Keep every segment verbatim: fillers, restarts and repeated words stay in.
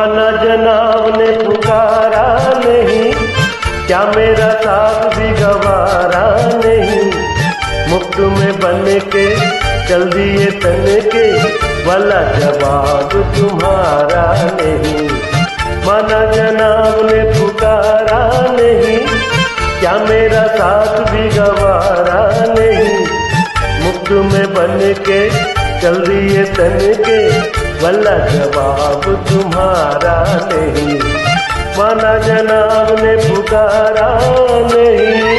माना जनाब ने पुकारा नहीं, क्या मेरा साथ भी गवारा नहीं। मुफ्त में बन के चल दिए तन के, वाला जवाब तुम्हारा नहीं। माना जनाब ने पुकारा नहीं, क्या मेरा साथ भी गवारा नहीं। मुफ्त में बन के चल दिए तन के, वाला जवाब तुम्हारा नहीं। माना जनाब ने पुकारा नहीं।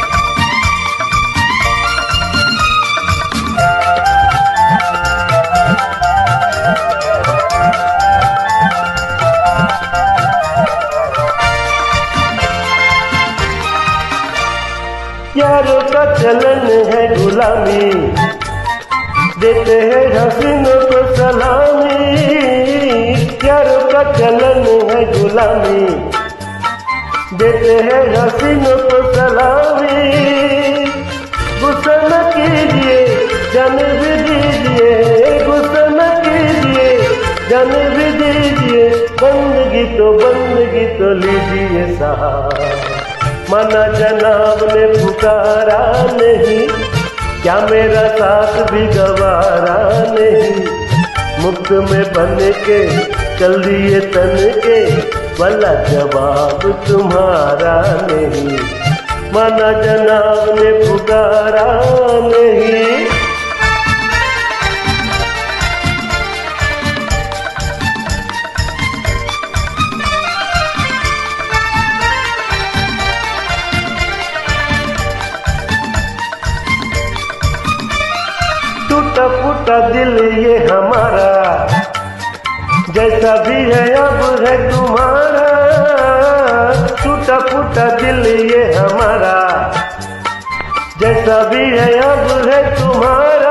यारों का चलन है गुलामी, देते हैं हसीनों को सलामी। यारों का चलन है गुलामी, देते हैं हसीनों को सलामी। गुस्सा न कीजिए जान भी दीजिए, गुस्सा न कीजिए जान भी दीजिए। बंदगी तो बंदगी तो लीजिए साहब। माना जनाब ने पुकारा नहीं, क्या मेरा साथ भी गवारा नहीं। मुफ्त में बन के चल दिए तन के, वाला जवाब तुम्हारा नहीं। माना जनाब ने पुकारा नहीं। टूटा फूटा दिल ये हमारा, जैसा भी है अब है तुम्हारा। टूटा फूटा दिल ये हमारा, जैसा भी है अब है तुम्हारा।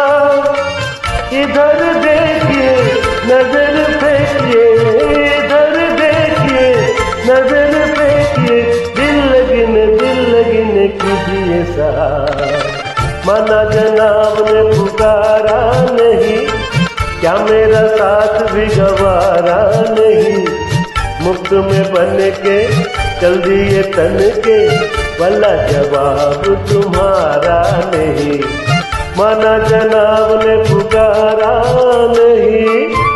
इधर देखिए नजर फेंकिए, इधर देखिए नजर फेंकिए। दिल लगिन दिल लगिन कीजिए साहब। माना जनाब ने पुकारा नहीं, क्या मेरा साथ भी गवारा नहीं। मुफ्त में बन के चल दिए तन के, वाला जवाब तुम्हारा नहीं। माना जनाब ने पुकारा नहीं।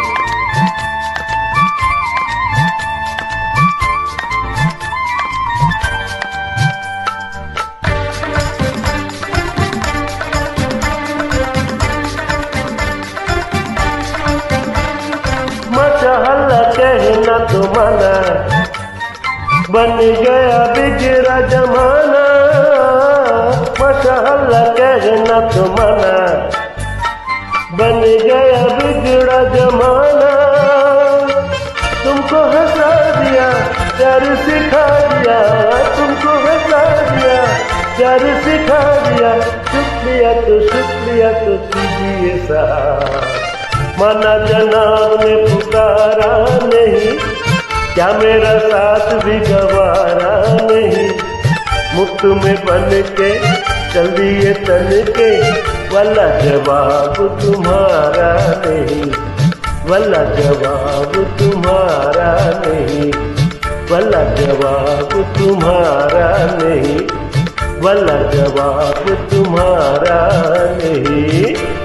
मशहल्ला कहना तो माना, बन गया बिगड़ा जमाना। मशहल्ला कहना तो माना, बन गया बिगड़ा जमाना। तुमको हंसा दिया प्यार सिखा दिया, तुमको हंसा दिया प्यार सिखा दिया। शुक्रिया तो शुक्रिया तो कीजिए साहब। माना जनाब ने पुकारा नहीं, क्या मेरा साथ भी गवारा नहीं। मुफ्त में बन के चल दिए तन के, वाला जवाब तुम्हारा नहीं। वाला जवाब तुम्हारा नहीं। वाला जवाब तुम्हारा नहीं। वाला जवाब तुम्हारा नहीं।